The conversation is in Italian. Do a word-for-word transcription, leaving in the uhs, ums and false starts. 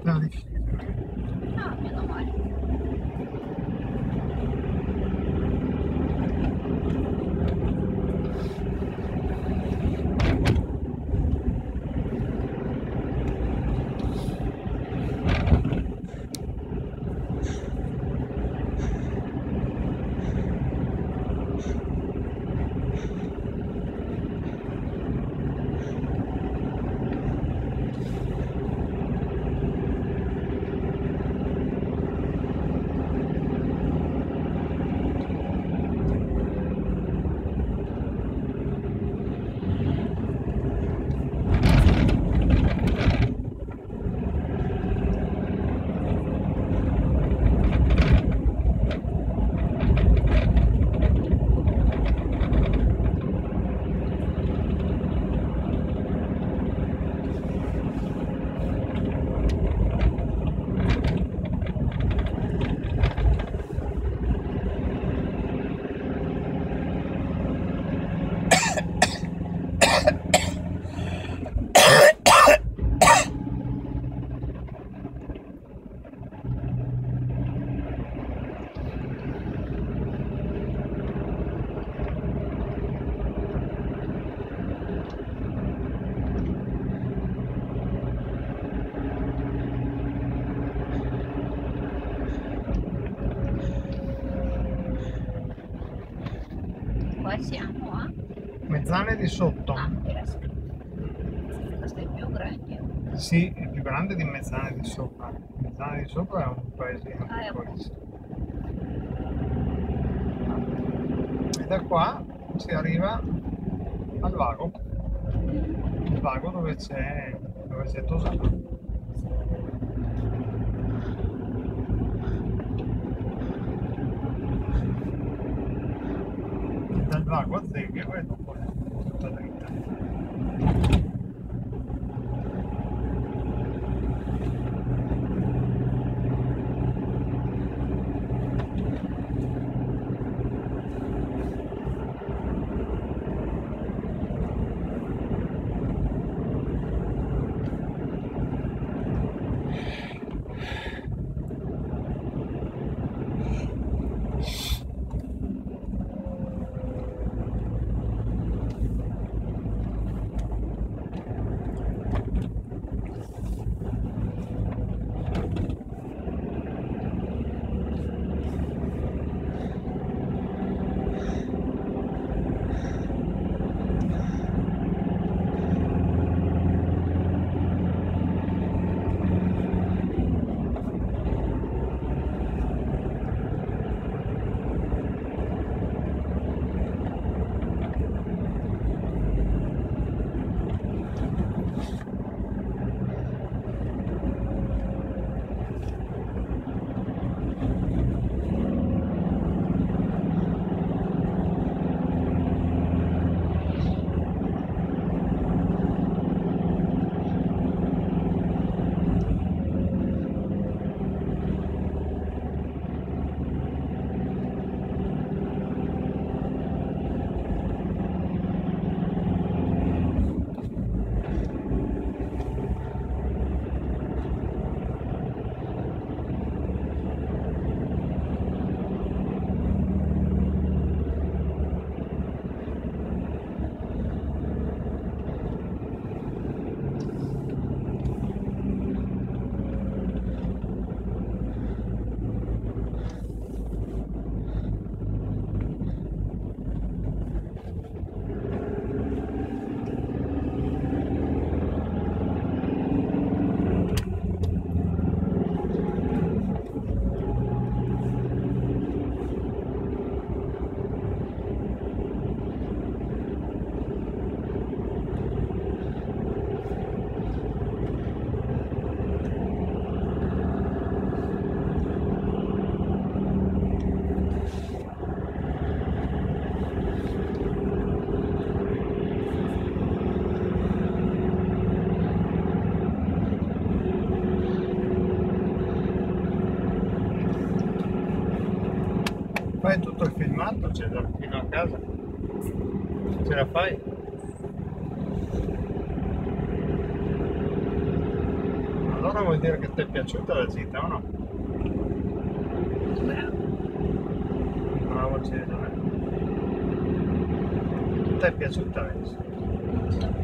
No, difficile. Ah, meno male. Qua siamo a Mezzane di sotto. ah, era scritto. Questo è il più grande. Sì, è più grande di Mezzane di sopra. Mezzane di sopra è un paesino Ah, è piccolissimo. E da qua si arriva al vago. Il vago dove c'è dove c'è Tosano. Dal vago a Zeghe e dopo è tutta dritta. Fai tutto il filmato, c'è da fino a casa. Ce la fai? Allora vuol dire che ti è piaciuta la gita o no? Bravo. Bravo Cesare. Ti è piaciuta adesso? Molto.